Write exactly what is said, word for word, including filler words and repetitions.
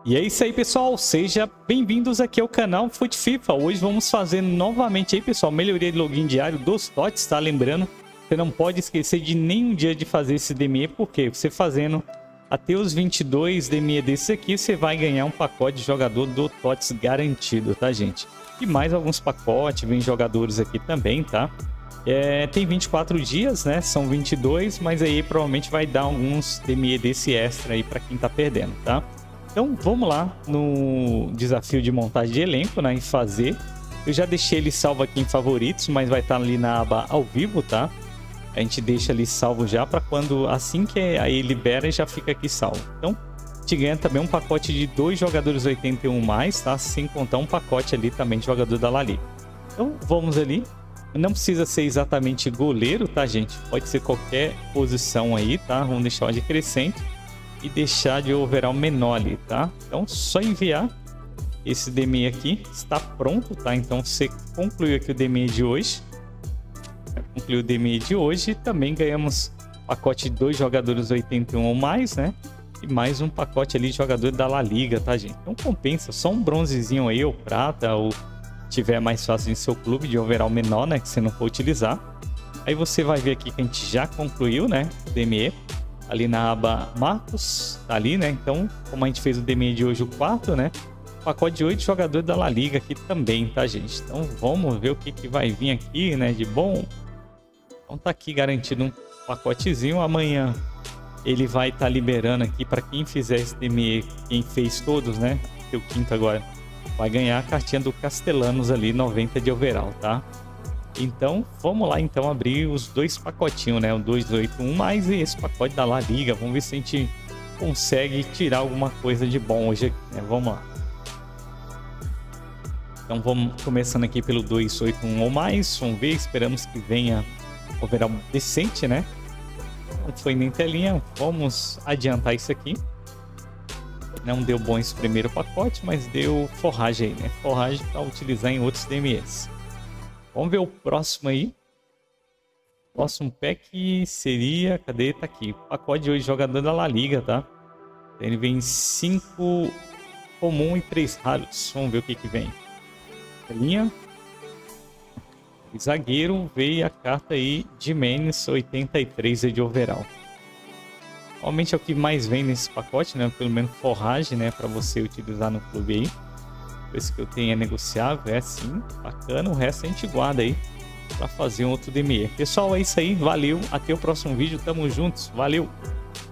E é isso aí, pessoal, sejam bem-vindos aqui ao canal Fute FIFA. Hoje vamos fazer novamente aí, pessoal, melhoria de login diário dos T O T S, tá? Lembrando, você não pode esquecer de nenhum dia de fazer esse D M E, porque você fazendo até os vinte e dois D M E desses aqui, você vai ganhar um pacote de jogador do T O T S garantido, tá, gente? E mais alguns pacotes, vem jogadores aqui também, tá? É, tem vinte e quatro dias, né? São vinte e dois, mas aí provavelmente vai dar alguns D M E desse extra aí para quem tá perdendo, tá? Então vamos lá no desafio de montagem de elenco, né, e fazer. Eu já deixei ele salvo aqui em favoritos, mas vai estar ali na aba ao vivo, tá? A gente deixa ali salvo já para quando, assim que aí libera, já fica aqui salvo. Então, te ganha também um pacote de dois jogadores oitenta e um mais, tá? Sem contar um pacote ali também de jogador da La Liga. Então vamos ali. Não precisa ser exatamente goleiro, tá, gente? Pode ser qualquer posição aí, tá? Vamos deixar de crescente e deixar de overall menor ali, tá? Então só enviar esse D M E aqui, está pronto, tá? Então você concluiu aqui o D M E de hoje, concluiu o D M E de hoje e também ganhamos pacote de dois jogadores oitenta e um ou mais, né? E mais um pacote ali de jogador da La Liga, tá, gente? Então compensa, só um bronzezinho aí ou prata, ou tiver mais fácil em seu clube de overall menor, né, que você não for utilizar. Aí você vai ver aqui que a gente já concluiu, né, o D M E. Ali na aba Marcos, tá ali, né? Então, como a gente fez o D M E de hoje, o quarto, né? Pacote de oito jogadores da La Liga aqui também, tá, gente? Então, vamos ver o que, que vai vir aqui, né? De bom. Então, tá aqui garantido um pacotezinho. Amanhã ele vai estar tá liberando aqui para quem fizer esse D M E, quem fez todos, né? O quinto agora vai ganhar a cartinha do Castellanos ali, noventa de overall, tá? Então, vamos lá então abrir os dois pacotinhos, né? O dois oito um mais e esse pacote da La Liga. Vamos ver se a gente consegue tirar alguma coisa de bom hoje, né? Vamos lá. Então, vamos começando aqui pelo dois oito um ou mais. Vamos ver, esperamos que venha overall decente, né? Não foi nem telinha. Vamos adiantar isso aqui. Não deu bom esse primeiro pacote, mas deu forragem aí, né? Forragem para utilizar em outros D M Es. Vamos ver o próximo aí. Próximo pack seria... Cadê? Tá aqui. Pacote de hoje, jogador da La Liga, tá? Ele vem cinco comum e três raros. Vamos ver o que que vem. Linha. Zagueiro. Veio a carta aí de Menes, oitenta e três de overall. Normalmente é o que mais vem nesse pacote, né? Pelo menos forragem, né? Para você utilizar no clube aí. Esse que eu tenho é negociável, é sim, bacana. O resto a gente guarda aí para fazer um outro D M E. Pessoal, é isso aí, valeu, até o próximo vídeo, tamo juntos, valeu!